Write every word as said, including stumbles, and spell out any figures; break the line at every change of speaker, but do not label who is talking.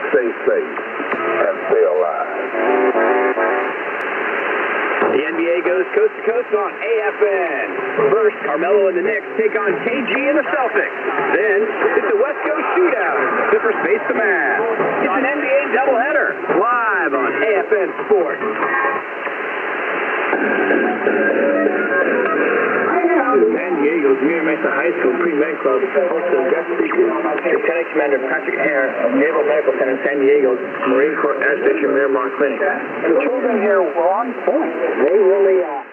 stay safe and stay alive.
The N B A goes coast to coast on A F N. First, Carmelo and the Knicks take on K G and the Celtics. Then, it's the West Coast shootout. Zippers face the Mavs. It's an N B A doubleheader, live on A F N Sports.
San Diego's Mira Mesa High School Pre-Med Club hosted guest speakers. Lieutenant Commander Patrick Hare of Naval Medical Center San Diego's Marine Corps Air Station Miramar Clinic.
The children here were on point. They really... Uh